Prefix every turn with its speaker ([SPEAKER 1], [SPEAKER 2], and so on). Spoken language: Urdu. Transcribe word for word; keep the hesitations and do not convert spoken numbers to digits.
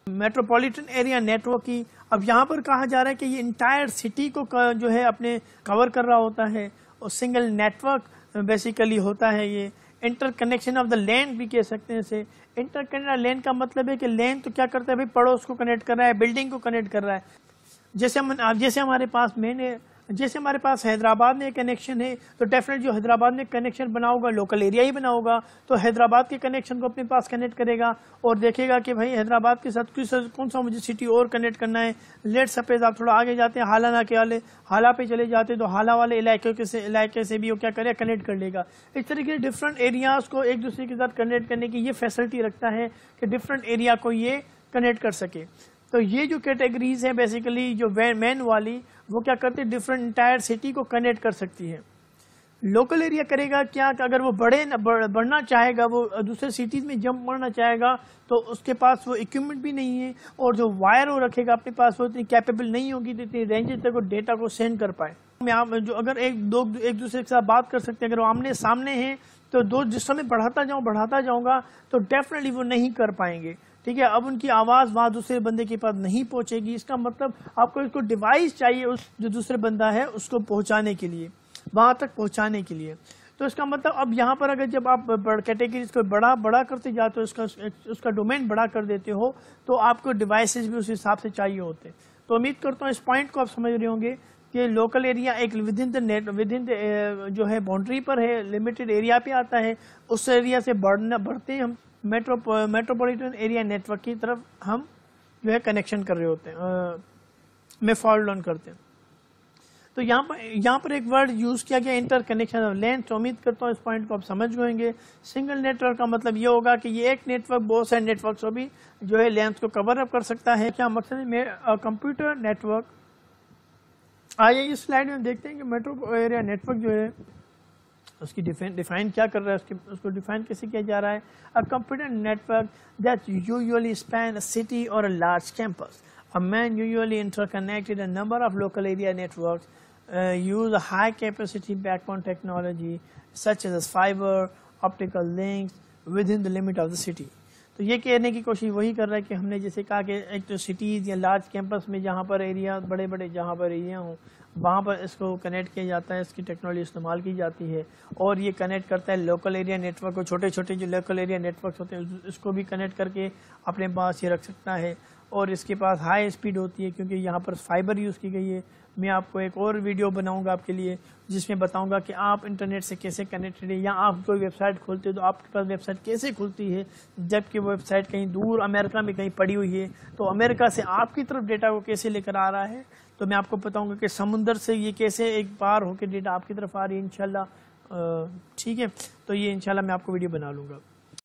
[SPEAKER 1] میٹروپولیٹن ایریا نیٹورک کی. اب یہاں پر کہا جا رہا ہے کہ یہ انٹائر سٹی کو جو ہے اپنے کور کر رہا ہوتا ہے اور سنگل نیٹورک بیسیکلی ہوتا ہے. یہ interconnection of the land بھی کہہ سکتے ہیں اسے. انٹر کنیکشن لینڈ کا مطلب ہے کہ لینڈ تو کیا کرتا ہے بھائی, پڑوس کو کنیکٹ کر رہا ہے, بلڈنگ کو کنیکٹ کر رہا ہے. جیسے ہم جیسے ہمارے پاس مین ہے, جیسے ہمارے پاس حیدرآباد میں کنیکشن ہے تو ڈیفینیٹ جو حیدرآباد میں کنیکشن بنا ہوگا لوکل ایریا ہی بنا ہوگا, تو حیدرآباد کے کنیکشن کو اپنے پاس کنیکٹ کرے گا اور دیکھے گا کہ بھائی حیدرآباد کے ساتھ کون سا مجھے سٹی اور کنیکٹ کرنا ہے. لیٹ سپوز آپ تھوڑا آگے جاتے ہیں, حالانہ کے والے حالہ پہ چلے جاتے ہیں تو حالہ والے علاقے کے سے علاقے سے بھی وہ کیا کرے کنیکٹ کر لے گا. اس طریقے سے ڈفرنٹ ایریاز کو ایک دوسرے کے ساتھ کنیکٹ کرنے کی یہ فیسلٹی رکھتا ہے کہ ڈفرنٹ ایریا کو یہ کنیکٹ کر سکے. تو یہ جو کیٹیگریز ہیں بیسیکلی جو مین والی وہ کیا کرتے ہیں ڈفرنٹ انٹائر سٹی کو کنیکٹ کر سکتی ہے. لوکل ایریا کرے گا کیا کہ اگر وہ بڑھے بڑھنا چاہے گا, وہ دوسرے سٹیز میں جمپ مارنا چاہے گا تو اس کے پاس وہ اکوپمنٹ بھی نہیں ہے اور جو وائر وہ رکھے گا اپنے پاس وہ اتنی کیپیبل نہیں ہوگی تو اتنی رینج تک وہ ڈیٹا کو سینڈ کر پائے. جو اگر ایک دو ایک دوسرے کے ساتھ بات کر سکتے ہیں, اگر وہ آمنے سامنے ہیں تو دو جس میں بڑھاتا جاؤں بڑھاتا جاؤں گا تو ڈیفینیٹلی وہ نہیں کر پائیں گے. ٹھیک ہے, اب ان کی آواز وہاں دوسرے بندے کے پاس نہیں پہنچے گی. اس کا مطلب آپ کو اس کو ڈیوائس چاہیے اس جو دوسرے بندہ ہے اس کو پہنچانے کے لیے, وہاں تک پہنچانے کے لیے. تو اس کا مطلب اب یہاں پر اگر جب آپ کیٹیگریز کو بڑا بڑا کرتے جاتے ہو, اس کا اس کا ڈومین بڑا کر دیتے ہو تو آپ کو ڈیوائسز بھی اس حساب سے چاہیے ہوتے. تو امید کرتا ہوں اس پوائنٹ کو آپ سمجھ رہے ہوں گے کہ لوکل ایریا ایک within the net within جو ہے باؤنڈری پر ہے, لمیٹڈ ایریا پہ آتا ہے. اس ایریا سے بڑھنا بڑھتے ہم میٹرو میٹروپولیٹن ایریا نیٹورک کی طرف ہم جو ہے کنیکشن کر رہے ہوتے ہیں, میں فال ڈاؤن کرتے ہیں. تو یہاں پر یہاں پر ایک ورڈ یوز کیا گیا انٹر کنیکشن آف لینڈ. تو امید کرتا ہوں اس پوائنٹ کو آپ سمجھ گئیں گے. سنگل نیٹورک کا مطلب یہ ہوگا کہ یہ ایک نیٹورک بہت سارے نیٹورکس کو بھی جو ہے لینتھ کو کور اپ کر سکتا ہے. کیا مقصد ہے کمپیوٹر نیٹورک. آئیے اس سلائیڈ میں دیکھتے ہیں کہ میٹرو ایریا نیٹورک جو ہے اس کی ڈیفائن کیا کر رہا ہے, اس, کی, اس کو ڈیفائن کیسے کیا جا رہا ہے. A computer network that usually span a city or a large campus. A man usually interconnected a number of local area networks uh, use a high capacity backbone technology such as fiber, optical links within the limit of the city. تو یہ کہنے کی کوشش وہی کر رہا ہے کہ ہم نے جیسے کہا کہ ایک تو سٹیز یا لارج کیمپس میں جہاں پر ایریا بڑے بڑے جہاں پر ایریا ہوں وہاں پر اس کو کنیکٹ کیا جاتا ہے, اس کی ٹیکنالوجی استعمال کی جاتی ہے اور یہ کنیکٹ کرتا ہے لوکل ایریا نیٹورک کو. چھوٹے چھوٹے جو لوکل ایریا نیٹورکس ہوتے ہیں اس کو بھی کنیکٹ کر کے اپنے پاس یہ رکھ سکتا ہے اور اس کے پاس ہائی اسپیڈ ہوتی ہے کیونکہ یہاں پر فائبر یوز کی گئی ہے. میں آپ کو ایک اور ویڈیو بناؤں گا آپ کے لیے جس میں بتاؤں گا کہ آپ انٹرنیٹ سے کیسے کنیکٹڈ ہے, یا آپ کوئی ویب سائٹ کھولتے ہیں تو آپ کے پاس ویب سائٹ کیسے کھلتی ہے جبکہ وہ ویب سائٹ کہیں دور امریکہ میں کہیں پڑی ہوئی ہے, تو امریکہ سے آپ کی طرف ڈیٹا کو کیسے لے کر آ رہا ہے. تو میں آپ کو بتاؤں گا کہ سمندر سے یہ کیسے ایک بار ہو کے ڈیٹا آپ کی طرف آ رہی ہے انشاءاللہ. ٹھیک ہے, تو یہ انشاءاللہ میں آپ کو ویڈیو بنا لوں گا.